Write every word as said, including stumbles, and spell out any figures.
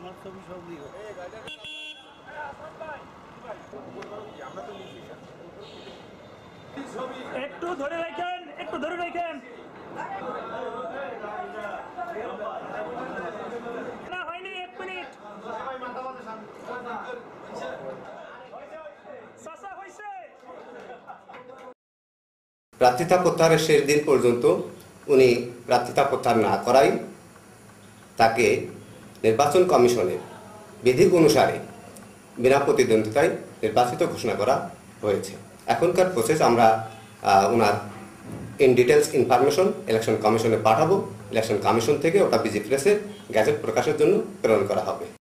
একটু ধরে রাখেন, একটু ধরে রাখেন। না হয়নি, এক মিনিট। প্রার্থিতা প্রত্যাহারের শেষ দিন পর্যন্ত উনি প্রার্থিতা প্রত্যাহার না করাই তাকে নির্বাচন কমিশনের বিধি অনুসারে বিনা প্রতিদ্বন্দ্বিতায় নির্বাচিত ঘোষণা করা হয়েছে। এখনকার প্রসেস আমরা ওনার ইন ডিটেলস ইনফরমেশন ইলেকশন কমিশনে পাঠাবো। ইলেকশন কমিশন থেকে ওটা বিজি প্রেসে গ্যাজেট প্রকাশের জন্য প্রেরণ করা হবে।